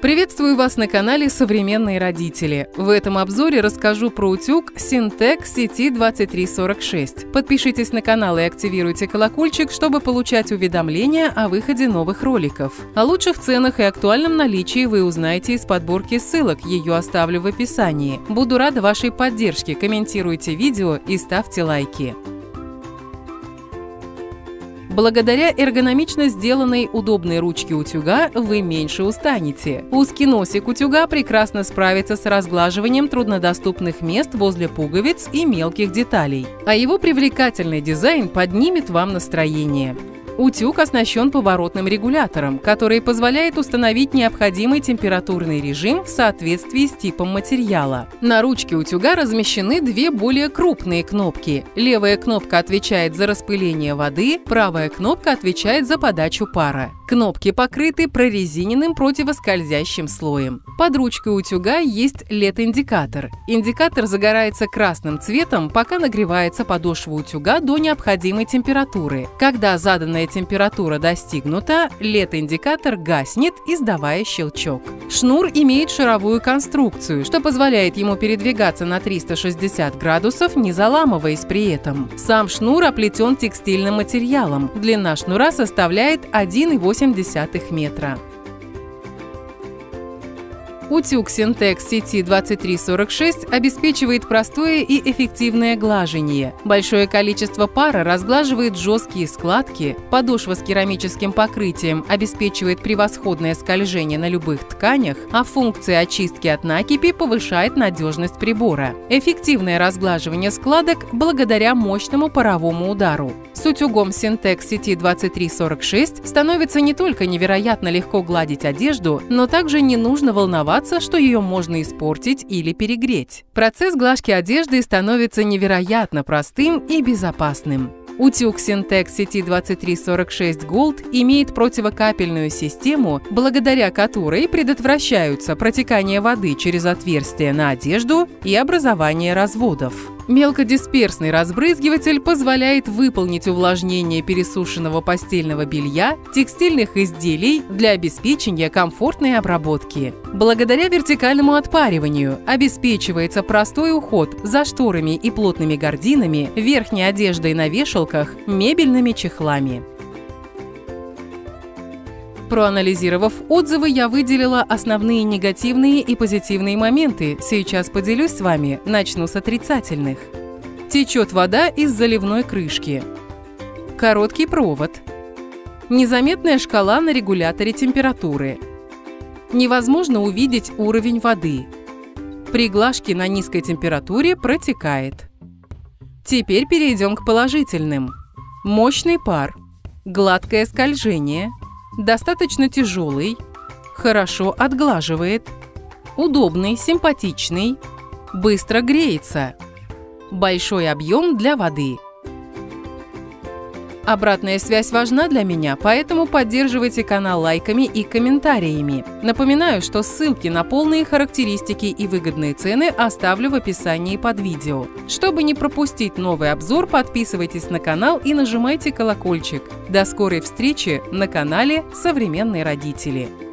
Приветствую вас на канале «Современные родители». В этом обзоре расскажу про утюг Syntec CT2346. Подпишитесь на канал и активируйте колокольчик, чтобы получать уведомления о выходе новых роликов. О лучших ценах и актуальном наличии вы узнаете из подборки ссылок, ее оставлю в описании. Буду рада вашей поддержке, комментируйте видео и ставьте лайки. Благодаря эргономично сделанной удобной ручке утюга вы меньше устанете. Узкий носик утюга прекрасно справится с разглаживанием труднодоступных мест возле пуговиц и мелких деталей, а его привлекательный дизайн поднимет вам настроение. Утюг оснащен поворотным регулятором, который позволяет установить необходимый температурный режим в соответствии с типом материала. На ручке утюга размещены две более крупные кнопки. Левая кнопка отвечает за распыление воды, правая кнопка отвечает за подачу пара. Кнопки покрыты прорезиненным противоскользящим слоем. Под ручкой утюга есть LED-индикатор. Индикатор загорается красным цветом, пока нагревается подошва утюга до необходимой температуры. Когда заданная температура достигнута, LED-индикатор гаснет, издавая щелчок. Шнур имеет шаровую конструкцию, что позволяет ему передвигаться на 360 градусов, не заламываясь при этом. Сам шнур оплетен текстильным материалом. Длина шнура составляет 1,8 метра. Утюг Syntec CT2346 обеспечивает простое и эффективное глажение. Большое количество пара разглаживает жесткие складки, подошва с керамическим покрытием обеспечивает превосходное скольжение на любых тканях, а функция очистки от накипи повышает надежность прибора. Эффективное разглаживание складок благодаря мощному паровому удару. С утюгом Syntec CT2346 становится не только невероятно легко гладить одежду, но также не нужно волноваться, что ее можно испортить или перегреть. Процесс глажки одежды становится невероятно простым и безопасным. Утюг Syntec CT2346 Gold имеет противокапельную систему, благодаря которой предотвращаются протекание воды через отверстия на одежду и образование разводов. Мелкодисперсный разбрызгиватель позволяет выполнить увлажнение пересушенного постельного белья, текстильных изделий для обеспечения комфортной обработки. Благодаря вертикальному отпариванию обеспечивается простой уход за шторами и плотными гардинами, верхней одеждой на вешалках, мебельными чехлами. Проанализировав отзывы, я выделила основные негативные и позитивные моменты. Сейчас поделюсь с вами. Начну с отрицательных. Течет вода из заливной крышки. Короткий провод. Незаметная шкала на регуляторе температуры. Невозможно увидеть уровень воды. При глажке на низкой температуре протекает. Теперь перейдем к положительным. Мощный пар. Гладкое скольжение. Достаточно тяжелый, хорошо отглаживает, удобный, симпатичный, быстро греется, большой объем для воды. Обратная связь важна для меня, поэтому поддерживайте канал лайками и комментариями. Напоминаю, что ссылки на полные характеристики и выгодные цены оставлю в описании под видео. Чтобы не пропустить новый обзор, подписывайтесь на канал и нажимайте колокольчик. До скорой встречи на канале «Современные родители».